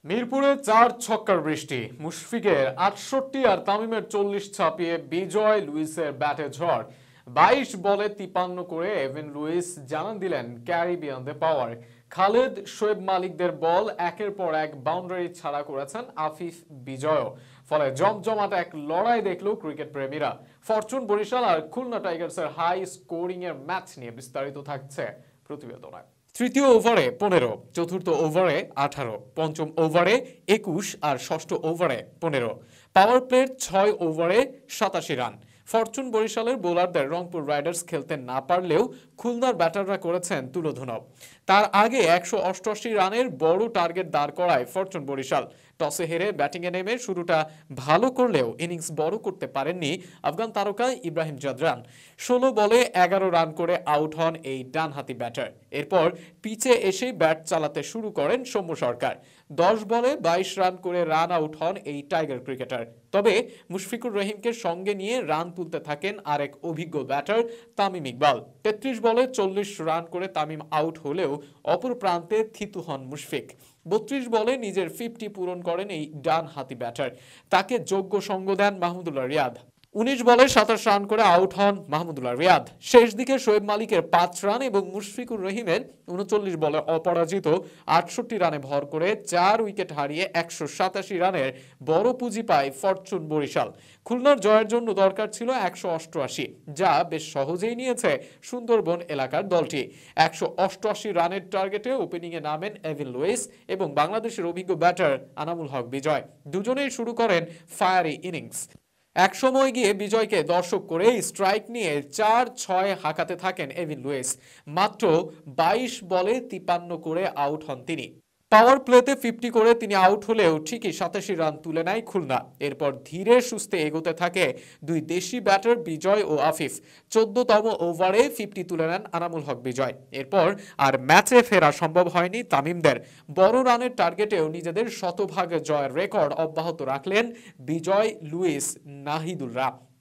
মিরপুরে ৪ ছক্কার বৃষ্টি, মুশফিকের ৬৮ আর তামিমের ৪০ ছাপিয়ে বিজয় লুইসের ব্যাটে ঝড়। ২২ বলে ৫৩ করে এভিন লুইস জানান দিলেন ক্যারিবিয়ানদের পাওয়ার। খালেদ শোয়েব মালিকদের বল একের পর এক বাউন্ডারি ছাড়া করেছেন আফিফ বিজয়ও। ফলে জমজমাট এক লড়াই দেখল ক্রিকেট প্রেমীরা। ফরচুন বরিশাল আর খুলনা টাইগার্সের হাই স্কোরিং এর ম্যাচ নিয়ে বিস্তারিত থাকছে প্রতিবেদনায়। তৃতীয় ওভারে ১৫, চতুর্থ ওভারে ১৮, পঞ্চম ওভারে ২১ আর ষষ্ঠ ওভারে ১৫। পাওয়ার প্লের ৬ ওভারে ৮৭ রান। ফরচুন বরিশালের বোলারদের রংপুর রাইডার্স খেলতে না পারলেও খুলনার ব্যাটাররা করেছেন তুলোধুনো। তার আগে ১৮৮ রানের বড় টার্গেট দাঁড় করায় ফরচুন বরিশাল। টসে হেরে ব্যাটিংয়ে নেমে শুরুটা ভালো করলেও ইনিংস বড় করতে পারেননি আফগান তারকা ইব্রাহিম জাদরান। ১৬ বলে ১১ রান করে আউট হন এই ডানহাতি ব্যাটার। এরপর পিচে এসেই ব্যাট চালাতে শুরু করেন সৌম্য সরকার। ১০ বলে ২২ রান করে রান আউট হন এই টাইগার ক্রিকেটার। তবে মুশফিকুর রহিমকে সঙ্গে নিয়ে রান তুলতে থাকেন আরেক অভিজ্ঞ ব্যাটার তামিম ইকবাল। ৩৩ বলে ৪০ রান করে তামিম আউট হলেও অপর প্রান্তে থিতু হন মুশফিক। ৩২ বলে নিজের 50 পূরণ করেন এই ডান হাতি ব্যাটার। তাকে যোগ্য সঙ্গ দেন মাহমুদুল্লাহ রিয়াদ। ১৯ বলে ২৭ রান করে আউট হন মাহমুদুল্লাহ রিয়াদ। শেষ দিকে শোয়েব মালিকের ৫ রান এবং মুশফিকুর রহিমের ৩৯ বলে অপরাজিত ৬৮ রানে ভর করে ৪ উইকেট হারিয়ে ১৮৭ রানের বড় পুঁজি পায় ফরচুন বরিশাল। খুলনার জয়ের জন্য দরকার ছিল ১৮৮, যা বেশ সহজেই নিয়েছে সুন্দরবন এলাকার দলটি। ১৮৮ রানের টার্গেটে ওপেনিংয়ে নামেন এভিন লুইস এবং বাংলাদেশের অভিজ্ঞ ব্যাটার আনামুল হক বিজয়। দুজনেই শুরু করেন ফায়ারি ইনিংস। একসময় গিয়ে বিজয়কে দর্শক করে স্ট্রাইক নিয়ে ৪-৬ হাঁকাতে থাকেন এভিন লুইস। মাত্র ২২ বলে ৫৩ করে আউট হন তিনি। পাওয়ার প্লেতে 50 করে তিনি আউট হলেও ঠিকই ৮৭ রান তুলে নেয় খুলনা। এরপর ধীরে সুস্থে এগোতে থাকে দুই দেশি ব্যাটার বিজয় ও আফিফ। ১৪তম ওভারে 50 তুলে নেন আনামুল হক বিজয়। এরপর আর ম্যাচে ফেরা সম্ভব হয়নি তামিমদের। বড় রানের টার্গেটেও নিজেদের শতভাগ জয়ের রেকর্ড অব্যাহত রাখলেন বিজয়, লুইস, নাহিদুলরা।